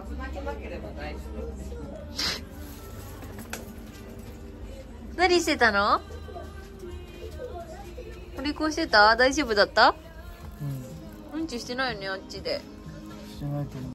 何してたの？お利口してた？大丈夫だった？うんちしてないよね、あっちで。してないと思う。